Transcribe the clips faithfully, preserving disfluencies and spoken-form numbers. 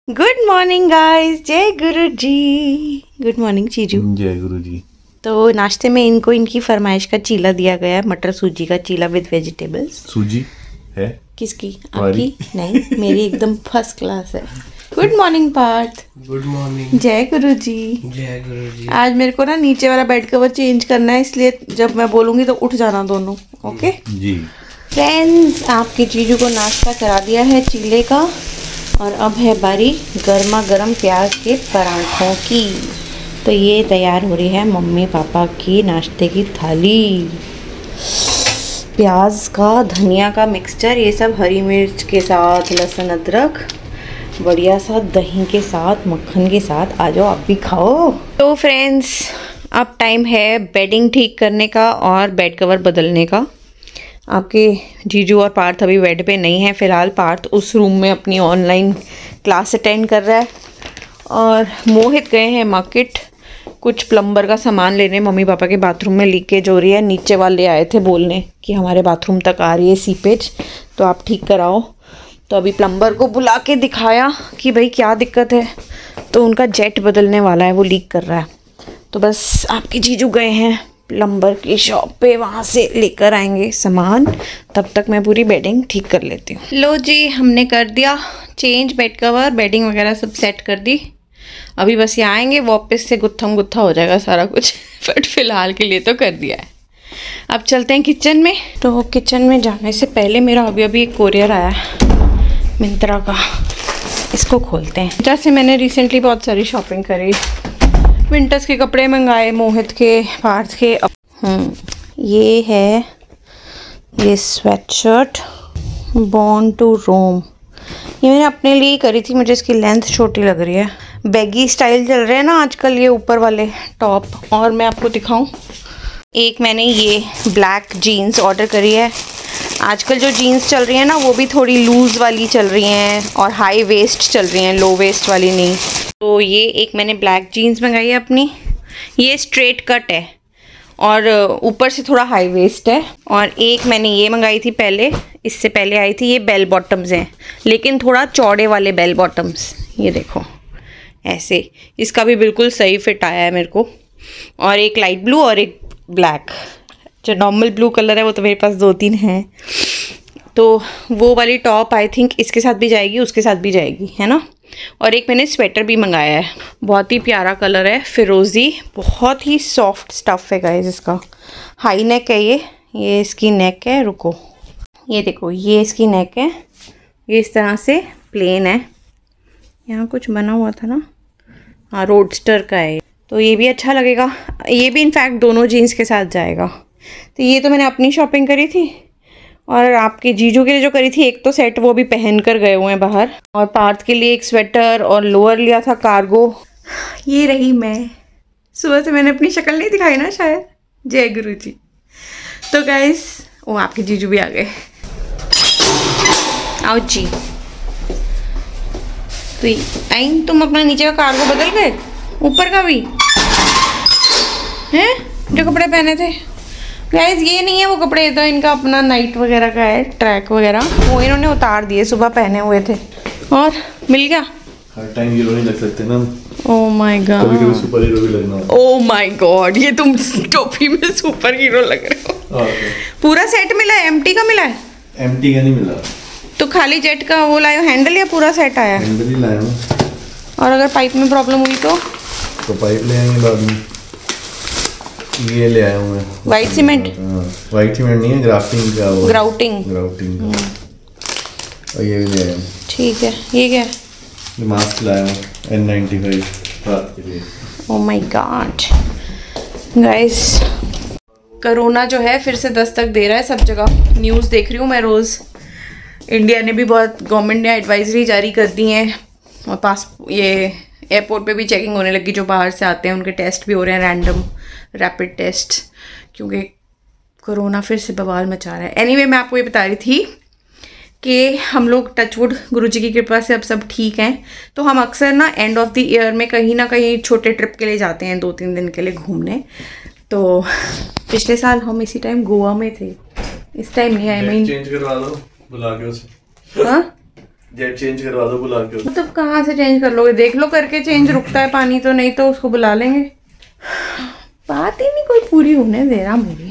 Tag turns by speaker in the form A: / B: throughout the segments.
A: Good morning guys, जय गुरु जी। Good morning चीजू।
B: जय गुरु जी।
A: तो नाश्ते में इनको इनकी फरमाइश का चीला दिया गया है, मटर सूजी का चीला विद वेजिटेबल्स।
B: सूजी है
A: किसकी? आपकी? नहीं, मेरी एकदम फर्स्ट क्लास है। Good morning Parth.
C: Good morning.
A: जय गुरु जी।
C: जय गुरु जी।
A: आज मेरे को ना नीचे वाला बेड कवर चेंज करना है, इसलिए जब मैं बोलूँगी तो उठ जाना दोनों। ओके
B: जी।
A: फ्रेंड्स, आपके जीजू को नाश्ता करा दिया है चीले का, और अब है बारी गर्मा गर्म प्याज के पराठों की। तो ये तैयार हो रही है मम्मी पापा की नाश्ते की थाली। प्याज का, धनिया का मिक्सचर, ये सब हरी मिर्च के साथ, लहसुन अदरक, बढ़िया सा दही के साथ, मक्खन के साथ। आ जाओ आप भी खाओ। तो फ्रेंड्स, अब टाइम है बेडिंग ठीक करने का और बेड कवर बदलने का। आपके जीजू और पार्थ अभी बेड पे नहीं है फ़िलहाल। पार्थ उस रूम में अपनी ऑनलाइन क्लास अटेंड कर रहा है, और मोहित गए हैं मार्केट कुछ प्लम्बर का सामान लेने। मम्मी पापा के बाथरूम में लीकेज हो रही है, नीचे वाले आए थे बोलने कि हमारे बाथरूम तक आ रही है सीपेज, तो आप ठीक कराओ। तो अभी प्लम्बर को बुला के दिखाया कि भाई क्या दिक्कत है, तो उनका जेट बदलने वाला है, वो लीक कर रहा है। तो बस आपके जीजू गए हैं प्लम्बर की शॉप पे, वहाँ से लेकर आएंगे सामान। तब तक मैं पूरी बेडिंग ठीक कर लेती हूँ। लो जी, हमने कर दिया चेंज बेड कवर, बेडिंग वगैरह सब सेट कर दी। अभी बस ये आएंगे, वापस से गुत्थम गुत्था हो जाएगा सारा कुछ। बट फिलहाल के लिए तो कर दिया है। अब चलते हैं किचन में। तो किचन में जाने से पहले मेरा अभी अभी एक कोरियर आया है मिंत्रा का, इसको खोलते हैं। जैसे मैंने रिसेंटली बहुत सारी शॉपिंग करी, विंटर्स के कपड़े मंगाए, मोहित के, पार्थ के। हम्म ये है ये स्वेटशर्ट बॉर्न टू रोम। ये मैंने अपने लिए ही करी थी, मुझे इसकी लेंथ छोटी लग रही है। बैगी स्टाइल चल रहे हैं ना आजकल ये ऊपर वाले टॉप। और मैं आपको दिखाऊं, एक मैंने ये ब्लैक जीन्स ऑर्डर करी है। आजकल जो जीन्स चल रही है ना, वो भी थोड़ी लूज़ वाली चल रही हैं और हाई वेस्ट चल रही हैं, लो वेस्ट वाली नहीं। तो ये एक मैंने ब्लैक जीन्स मंगाई है अपनी। ये स्ट्रेट कट है और ऊपर से थोड़ा हाई वेस्ट है। और एक मैंने ये मंगाई थी पहले, इससे पहले आई थी, ये बेल बॉटम्स हैं, लेकिन थोड़ा चौड़े वाले बेल बॉटम्स। ये देखो ऐसे, इसका भी बिल्कुल सही फिट आया है मेरे को। और एक लाइट ब्लू और एक ब्लैक। जो नॉर्मल ब्लू कलर है वो तो मेरे पास दो तीन हैं। तो वो वाली टॉप आई थिंक इसके साथ भी जाएगी, उसके साथ भी जाएगी, है ना। और एक मैंने स्वेटर भी मंगाया है, बहुत ही प्यारा कलर है, फिरोज़ी, बहुत ही सॉफ्ट स्टफ़ है गाइस इसका। हाई नेक है ये ये इसकी नेक है। रुको, ये देखो, ये इसकी नेक है। ये इस तरह से प्लेन है, यहाँ कुछ बना हुआ था ना, हाँ रोडस्टर का है। तो ये भी अच्छा लगेगा, ये भी इनफैक्ट दोनों जीन्स के साथ जाएगा। तो ये तो मैंने अपनी शॉपिंग करी थी, और आपके जीजू के लिए जो करी थी एक तो सेट, वो भी पहन कर गए हुए हैं बाहर। और पार्थ के लिए एक स्वेटर और लोअर लिया था कार्गो। ये रही मैं, सुबह से मैंने अपनी शक्ल नहीं दिखाई ना शायद। जय गुरु जी। तो गाइस, वो आपके जीजू भी आ गए। आओ जी। तो आई, तुम अपना नीचे का कार्गो बदल गए, ऊपर का भी हैं जो कपड़े पहने थे। गाइस ये नहीं है वो कपड़े, तो इनका अपना नाइट वगैरह का है, ट्रैक वगैरह, वो इन्होंने उतार दिए, सुबह पहने हुए थे। और मिल गया।
B: हर टाइम हीरो नहीं लग सकते ना।
A: ओह माय गॉड,
B: कभी कभी सुपर हीरो भी लगना।
A: ओह माय गॉड, ये तुम टोपी में सुपर हीरो लग रहे हो। पूरा सेट मिला है? एम्प्टी का मिला है?
B: एम्प्टी का नहीं मिला। तो
A: खाली जेट का वो लाए हो हैंडल, या पूरा सेट आया?
B: हैंडल ही लाया हूँ।
A: और अगर पाइप में प्रॉब्लम हुई तो
B: तो पाइप ले आएंगे बाद में। ये ले आया हूँ मैं,
A: वाइट सीमेंट।
B: वाइट सीमेंट नहीं है, ग्राफ्टिंग का वो,
A: ग्राउटिंग
B: ग्राउटिंग। और ये भी ले आया हूँ।
A: ठीक है। ये क्या है?
B: ये मास्क लाया हूँ एन नाइन्टी फाइव रात के लिए।
A: Oh my god guys, corona जो है फिर से दस्तक दे रहा है सब जगह। न्यूज़ देख रही हूँ मैं रोज़। इंडिया ने भी बहुत, गवर्नमेंट ने एडवाइजरी जारी कर दी हैं, और पास ये एयरपोर्ट पे भी चेकिंग होने लगी, जो बाहर से आते हैं उनके टेस्ट भी हो रहे हैं, रैंडम रैपिड टेस्ट, क्योंकि कोरोना फिर से बवाल मचा रहा है। एनीवे anyway, मैं आपको ये बता रही थी कि हम लोग टचवुड गुरुजी की कृपा से अब सब ठीक हैं। तो हम अक्सर ना एंड ऑफ द ईयर में कहीं ना कहीं छोटे ट्रिप के लिए जाते हैं, दो तीन दिन के लिए घूमने। तो पिछले साल हम इसी टाइम गोवा में थे, इस टाइम नहीं। आई मीन
B: चेंज करवा लो बुला के उसे।
A: हाँ
B: जेट चेंज करवा दो बुला के।
A: मतलब कहाँ से चेंज कर लोगे? देख लो करके चेंज रुकता है पानी तो, नहीं तो उसको बुला लेंगे। बात ही नहीं कोई पूरी होने दे रहा मेरी।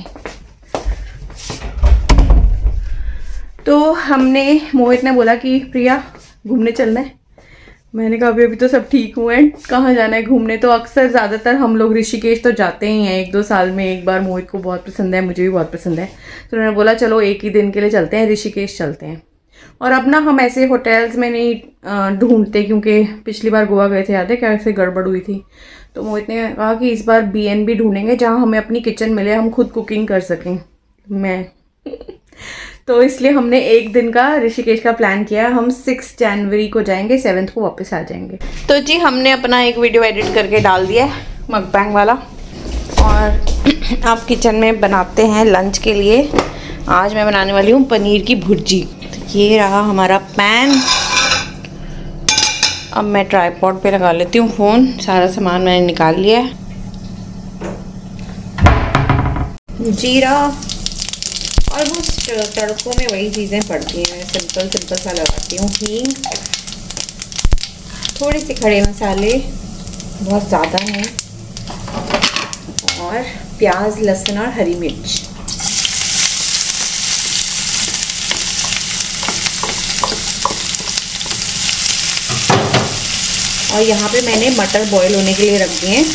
A: तो हमने, मोहित ने बोला कि प्रिया घूमने चलना है। मैंने कहा अभी अभी तो सब ठीक हुए हैं, कहाँ जाना है घूमने। तो अक्सर ज़्यादातर हम लोग ऋषिकेश तो जाते ही हैं, एक दो साल में एक बार। मोहित को बहुत पसंद है, मुझे भी बहुत पसंद है। तो उन्होंने बोला चलो एक ही दिन के लिए चलते हैं, ऋषिकेश चलते हैं। और अब ना हम ऐसे होटल्स में नहीं ढूंढते, क्योंकि पिछली बार गोवा गए थे, याद है क्या ऐसे गड़बड़ हुई थी। तो मोहित ने कहा कि इस बार बी एन बी ढूंढेंगे जहाँ हमें अपनी किचन मिले, हम खुद कुकिंग कर सकें। मैं तो इसलिए हमने एक दिन का ऋषिकेश का प्लान किया। हम सिक्स जनवरी को जाएंगे, सेवन्थ को वापस आ जाएंगे। तो जी हमने अपना एक वीडियो एडिट करके डाल दिया है, मकबैंग वाला। और आप किचन में बनाते हैं लंच के लिए। आज मैं बनाने वाली हूँ पनीर की भुर्जी। तो ये रहा हमारा पैन। अब मैं ट्राइपॉड पे लगा लेती हूँ फ़ोन। सारा सामान मैंने निकाल लिया है। जीरा, ऑलमोस्ट तड़कों में वही चीज़ें पड़ती हैं, सिंपल सिंपल सा लगाती हूँ। हींग, थोड़ी सी खड़े मसाले, बहुत ज़्यादा नहीं, और प्याज, लहसुन और हरी मिर्च। और यहाँ पे मैंने मटर बॉईल होने के लिए रख दिए हैं।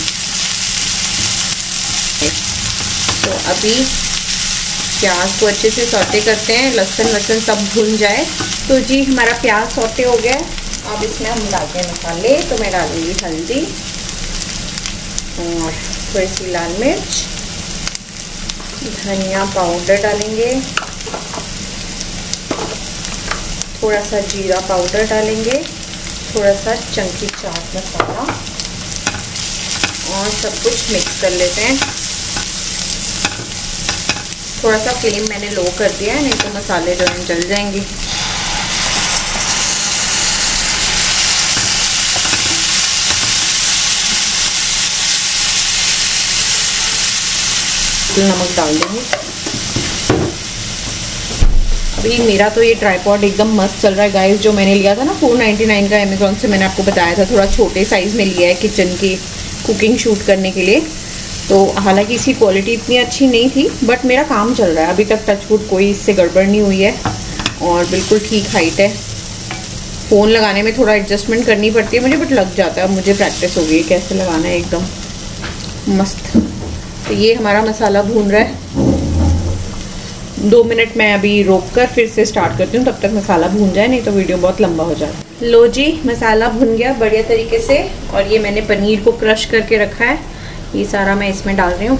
A: तो अभी प्याज को अच्छे से सौटे करते हैं, लहसुन लहसुन सब भुन जाए। तो जी हमारा प्याज सौटे हो गया। अब इसमें हम डालते हैं मसाले। तो मैं डालूंगी हल्दी और थोड़ी सी लाल मिर्च, धनिया पाउडर डालेंगे, थोड़ा सा जीरा पाउडर डालेंगे, थोड़ा सा चंकी चाट मसाला, और सब कुछ मिक्स कर लेते हैं। थोड़ा सा फ्लेम मैंने लो कर दिया है, नहीं तो मसाले जो हैं जल जाएंगे। नमक डाल देंगे। अभी मेरा तो ये ट्राइपॉड एकदम मस्त चल रहा है गाइस। जो मैंने लिया था ना फोर नाइन्टी नाइन का अमेज़ॉन से, मैंने आपको बताया था, थोड़ा छोटे साइज़ में लिया है किचन की कुकिंग शूट करने के लिए। तो हालांकि इसकी क्वालिटी इतनी अच्छी नहीं थी, बट मेरा काम चल रहा है अभी तक। टचवुड कोई इससे गड़बड़ नहीं हुई है और बिल्कुल ठीक हाइट है। फ़ोन लगाने में थोड़ा एडजस्टमेंट करनी पड़ती है मुझे, बट लग जाता है। अब मुझे प्रैक्टिस हो गई कैसे लगाना है, एकदम मस्त। तो ये हमारा मसाला भून रहा है। दो मिनट मैं अभी रोक कर फिर से स्टार्ट करती हूँ, तब तक मसाला भून जाए, नहीं तो वीडियो बहुत लंबा हो जाए। लो जी मसाला भुन गया बढ़िया तरीके से। और ये मैंने पनीर को क्रश करके रखा है, ये सारा मैं इसमें डाल रही हूँ।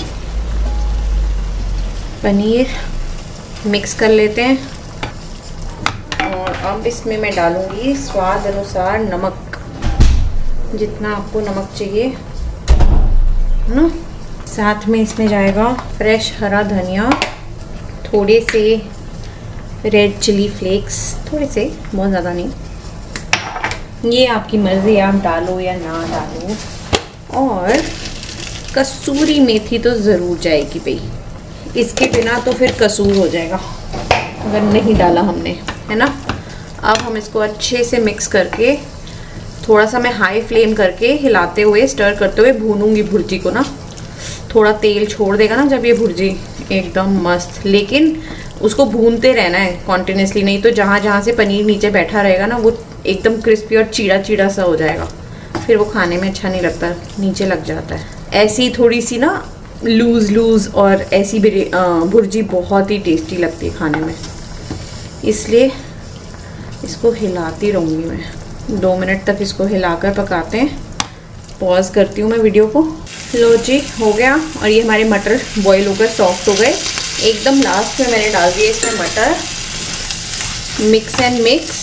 A: पनीर मिक्स कर लेते हैं। और अब इसमें मैं डालूँगी स्वाद अनुसार नमक, जितना आपको नमक चाहिए है ना। साथ में इसमें जाएगा फ्रेश हरा धनिया, थोड़े से रेड चिली फ्लेक्स, थोड़े से, बहुत ज़्यादा नहीं, ये आपकी मर्ज़ी, आप डालो या ना डालो। और कसूरी मेथी तो ज़रूर जाएगी भाई, इसके बिना तो फिर कसूर हो जाएगा अगर नहीं डाला हमने, है ना। अब हम इसको अच्छे से मिक्स करके, थोड़ा सा मैं हाई फ्लेम करके हिलाते हुए, स्टर करते हुए भूनूंगी भुर्जी को ना। थोड़ा तेल छोड़ देगा ना जब ये भुर्जी, एकदम मस्त। लेकिन उसको भूनते रहना है कॉन्टिन्यूसली, नहीं तो जहाँ जहाँ से पनीर नीचे बैठा रहेगा ना, वो एकदम क्रिस्पी और चीड़ा चीड़ा सा हो जाएगा, फिर वो खाने में अच्छा नहीं लगता, नीचे लग जाता है। ऐसी थोड़ी सी ना लूज़ लूज़ और ऐसी भुर्जी बहुत ही टेस्टी लगती है खाने में, इसलिए इसको हिलाती रहूँगी मैं। दो मिनट तक इसको हिलाकर पकाते हैं। पॉज करती हूँ मैं वीडियो को। लो जी हो गया। और ये हमारे मटर बॉईल होकर सॉफ्ट हो गए। एकदम लास्ट में मैंने डाल दिए इसमें मटर, मिक्स एंड मिक्स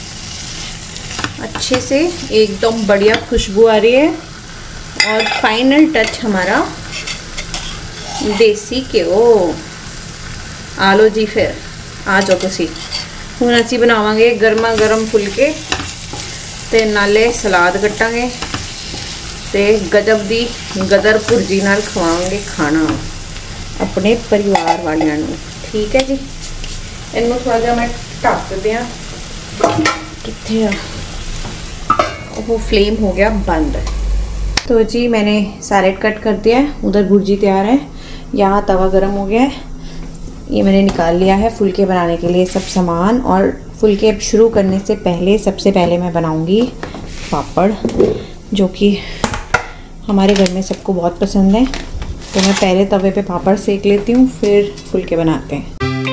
A: अच्छे से, एकदम बढ़िया खुशबू आ रही है। और फाइनल टच हमारा देसी घ्यो। आ लो जी, फिर आ जाओ तुसी। ਹੁਣ ਅਸੀਂ ਬਣਾਵਾਂਗੇ ਗਰਮਾ ਗਰਮ ਫੁਲਕੇ ਤੇ ਨਾਲੇ ਸਲਾਦ ਕੱਟਾਂਗੇ ਤੇ ਗਜਬ ਦੀ ਗਦਰ ਭੁਰਜੀ ਨਾਲ ਖਵਾਵਾਂਗੇ ਖਾਣਾ ਆਪਣੇ ਪਰਿਵਾਰ ਵਾਲਿਆਂ ਨੂੰ। ਠੀਕ ਹੈ ਜੀ, ਇਹਨੂੰ ਥੋੜਾ ਜਿਹਾ ਮੈਂ ਢੱਕ ਦਿਆਂ कितने वो फ्लेम हो गया बंद। तो जी मैंने सैलेड कट कर दिया है, उधर भुर्जी तैयार है, यहाँ तवा गरम हो गया है, ये मैंने निकाल लिया है फुलके बनाने के लिए सब सामान। और फुलके शुरू करने से पहले सबसे पहले मैं बनाऊंगी पापड़, जो कि हमारे घर में सबको बहुत पसंद है। तो मैं पहले तवे पे पापड़ सेक लेती हूँ, फिर फुलके बनाते हैं।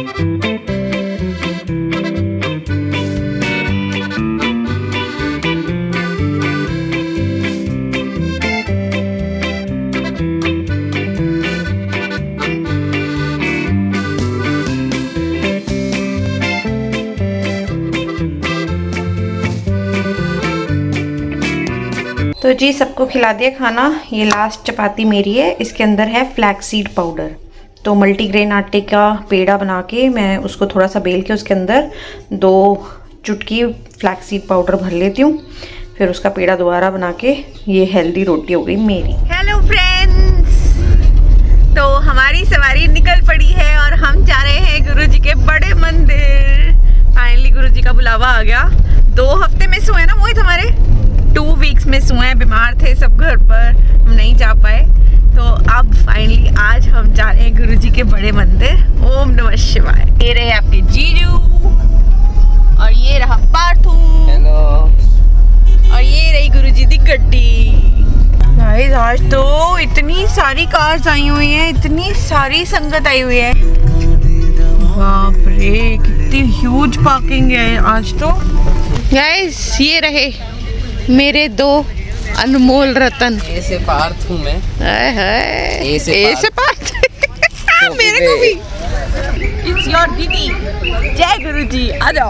A: तो जी सबको खिला दिया खाना। ये लास्ट चपाती मेरी है, इसके अंदर है फ्लैक्सीड पाउडर। तो मल्टीग्रेन आटे का पेड़ा बना के मैं उसको थोड़ा सा बेल के उसके अंदर दो चुटकी फ्लैक्सीड पाउडर भर लेती हूँ, फिर उसका पेड़ा दोबारा बना के ये हेल्दी रोटी हो गई मेरी। हेलो फ्रेंड्स, तो हमारी सवारी निकल पड़ी है और हम जा रहे हैं गुरुजी के बड़े मंदिर। फाइनली गुरुजी का बुलावा आ गया। दो हफ्ते में सोए ना मोहित, हमारे टू वीक्स में सोए, बीमार थे सब घर पर, हम नहीं जा पाए। तो अब फाइनली आज हम जा रहे हैं गुरुजी के बड़े मंदिर। ओम नमः शिवाय। ये रहे आपके जीजू और ये रहा पार्थू।
C: हेलो।
A: और ये रही गुरुजी की गड्डी। गाइस आज तो इतनी सारी कार्स आई हुई हैं, इतनी सारी संगत आई हुई है, बाप रे कितनी ह्यूज पार्किंग है आज तो। गाइस ये रहे मेरे दो अनमोल रतन।
C: ए से पार्थ हूँ मैं।
A: हाय हाय
C: ए से
A: ए से पार्थ मेरे को भी। इट्स योर दीदी। जय गुरुजी, आ जाओ।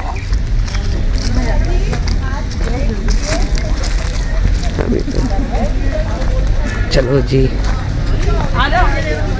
C: चलो जी,
A: आ जाओ।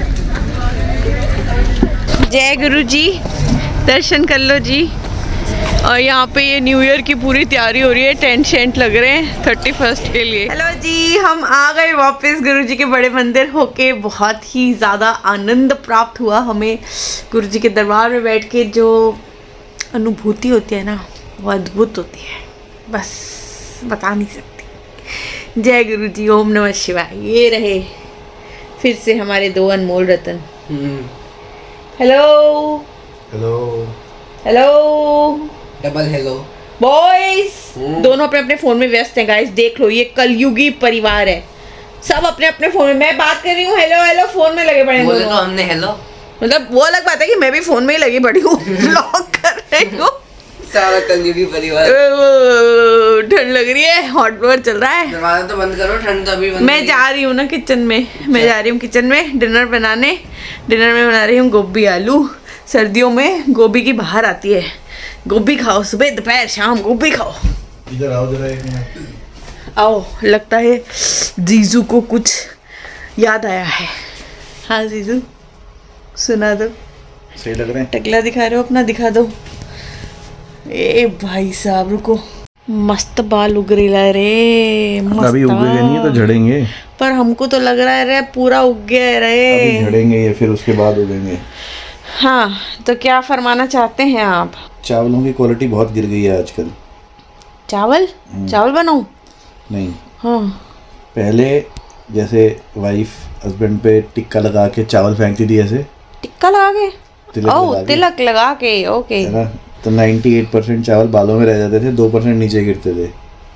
A: जय गुरुजी, दर्शन कर लो जी। और यहाँ पे ये न्यू ईयर की पूरी तैयारी हो रही है, टेंट शेंट लग रहे हैं थर्टी फर्स्ट के लिए। हेलो जी, हम आ गए वापस गुरुजी के बड़े मंदिर होके। बहुत ही ज़्यादा आनंद प्राप्त हुआ हमें गुरुजी के दरबार में बैठ के। जो अनुभूति होती है ना वो अद्भुत होती है, बस बता नहीं सकती। जय गुरुजी, ओम नमः शिवाय। ये रहे फिर से हमारे दो अनमोल रतन। Hello
B: hello
A: hello
C: double hello
A: boys. दोनों अपने अपने फोन में व्यस्त हैं गाइस, देख लो ये कलयुगी परिवार है, सब अपने अपने फोन में। मैं बात कर रही हूँ हेलो हेलो, फोन में लगे पड़े हैं
C: बोले तो हमने हेलो,
A: मतलब वो अलग बात है कि मैं भी फोन में ही लगी पड़ी हूँ, व्लॉग कर रही हूँ।
C: सारा कलयुगी परिवार।
A: ठंड लग रही है, हॉट ब्लोअर चल रहा है।
C: दरवाजा तो बंद करो, ठंड तो अभी बंद।
A: मैं जा रही हूँ ना किचन में, मैं जा रही हूँ किचन में डिनर बनाने। डिनर में बना रही हूँ गोभी आलू। सर्दियों में गोभी की बाहर आती है, गोभी खाओ, सुबह दोपहर शाम गोभी खाओ।
B: इधर आओ जरा एक मिनट।
A: आओ, लगता है जीजू को कुछ याद आया है। हाँ जीजू सुना दो।
B: सही लग रहे हैं?
A: टकला दिखा रहे हो अपना, दिखा दो। ए भाई साहब रुको, मस्त बाल उग रहा रे, मस्त।
B: अभी उगेंगे नहीं तो झड़ेंगे,
A: पर हमको तो लग रहा है रे पूरा उग गया रे।
B: अभी झड़ेंगे ये, फिर उसके बाद उगेंगे।
A: हाँ तो क्या फरमाना चाहते हैं आप?
B: चावलों की क्वालिटी बहुत गिर गई है आजकल।
A: चावल चावल बनाऊं?
B: नहीं,
A: हाँ
B: पहले जैसे वाइफ हस्बैंड पे टिक्का लगा के चावल फेंकती थी, ऐसे
A: टिक्का लगा के,
B: तिलक
A: ओ
B: लगा के,
A: तिलक लगा के, ओके
B: है ना, तो अट्ठानवे परसेंट चावल बालों में रह जाते थे, दो परसेंट नीचे गिरते थे।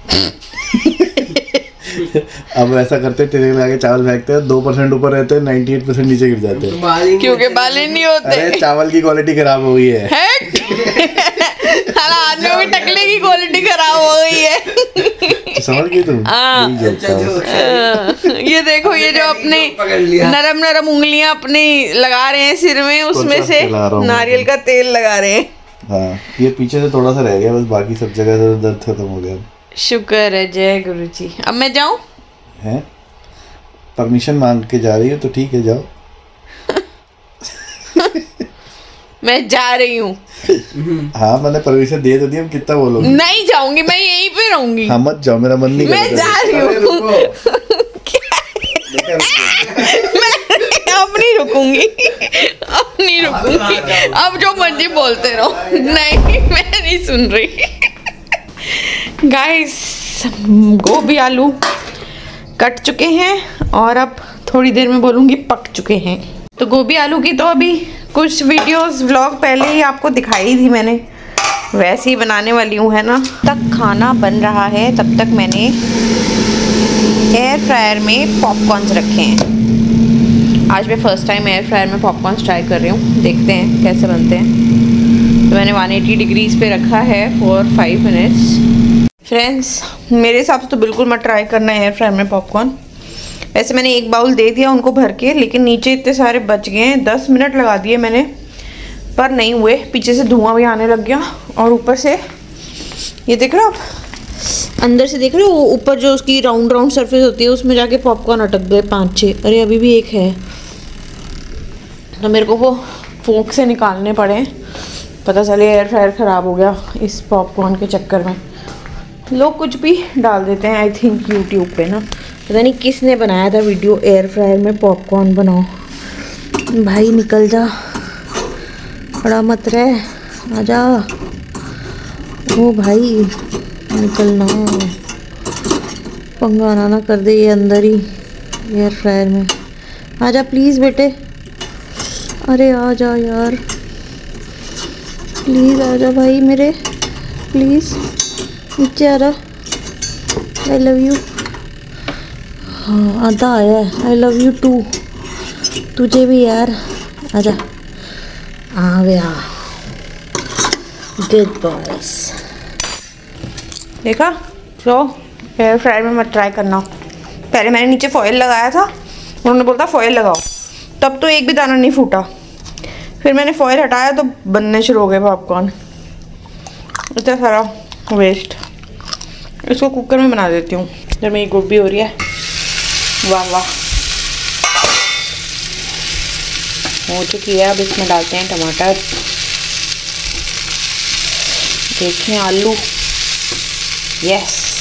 B: अब ऐसा करते, तिलक लगा के चावल फेंकते हैं, दो परसेंट ऊपर रहते हैं, अट्ठानवे परसेंट नीचे गिर जाते हैं,
A: क्योंकि बाल ही नहीं होते।
B: अरे चावल की क्वालिटी खराब हो गई है।
A: आदमियों की टकले की क्वालिटी खराब हो गई है।
B: समझ गई तुम?
A: हाँ।
B: यही जोक था।
A: ये देखो, ये जो अपने नरम नरम उंगलियां अपनी लगा रहे हैं सिर में, उसमें से नारियल का तेल लगा रहे हैं।
B: हाँ, ये पीछे से थोड़ा सा रह गया बस, बाकी सब जगह से दर्द खत्म हो गया।
A: शुक्र है, जय गुरु जी। अब मैं जाऊं?
B: हैं? परमिशन मांग के जा रही हो तो ठीक है, जाओ।
A: मैं जा रही हूँ।
B: हाँ मैंने परमिशन दे तो दी, हम कितना बोलोगे?
A: नहीं जाऊंगी, मैं यहीं पे रहूंगी।
B: हाँ मत जाओ, मेरा मन नहीं कर रहा।
A: मैं जा रही हूँ। अब नहीं रुकूंगी, अब नहीं रुकूंगी, अब जो मर्जी बोलते रहो। नहीं मैं नहीं सुन रही। गाइस गोभी आलू कट चुके हैं और अब थोड़ी देर में बोलूँगी पक चुके हैं। तो गोभी आलू की तो अभी कुछ वीडियोस व्लॉग पहले ही आपको दिखाई थी मैंने, वैसे ही बनाने वाली हूँ, है ना। तक खाना बन रहा है तब तक मैंने एयर फ्रायर में पॉपकॉर्न्स रखे हैं। आज मैं फ़र्स्ट टाइम एयर फ्रायर में पॉपकॉर्न्स ट्राई कर रही हूँ, देखते हैं कैसे बनते हैं। तो मैंने वन एटी डिग्रीज़ पे रखा है फॉर फाइव मिनट्स। फ्रेंड्स मेरे हिसाब से तो बिल्कुल मत ट्राई करना है एयर फ्रायर में पॉपकॉर्न। वैसे मैंने एक बाउल दे दिया उनको भर के, लेकिन नीचे इतने सारे बच गए हैं। दस मिनट लगा दिए मैंने पर नहीं हुए, पीछे से धुआं भी आने लग गया और ऊपर से ये देख रहे हो आप, अंदर से देख रहे हो ऊपर जो उसकी राउंड राउंड सरफेस होती है उसमें जाके पॉपकॉर्न अटक गए पाँच छः। अरे अभी भी एक है, तो मेरे को वो फोक से निकालने पड़े, पता चले एयर फ्रायर ख़राब हो गया इस पॉपकॉर्न के चक्कर में। लोग कुछ भी डाल देते हैं आई थिंक यूट्यूब पे ना, पता नहीं किसने बनाया था वीडियो एयर फ्रायर में पॉपकॉर्न बनाओ। भाई निकल जा, खड़ा मत रहे, आजा। ओ भाई निकलना, पंगा ना ना कर दे ये अंदर ही एयर फ्रायर में। आजा प्लीज़ बेटे, अरे आ जा यार प्लीज़, आ जा भाई मेरे, प्लीज़ नीचे आ रहा। I love you. हाँ आधा आया है, आई लव यू टू, तुझे भी यार, आजा। आ गया, गुड बॉयज। देखा, तो एयर फ्रायर में मत ट्राई करना। पहले मैंने नीचे फॉयल लगाया था, उन्होंने बोला फॉयल लगाओ, तब तो एक भी दाना नहीं फूटा। फिर मैंने फॉयल हटाया तो बनने शुरू हो गए पॉपकॉर्न, इतना सारा वेस्ट। इसको कुकर में बना देती हूँ जब मेरी गोभी हो रही है। वाह वाह हो चुकी है। अब इसमें डालते हैं टमाटर, देखें आलू, यस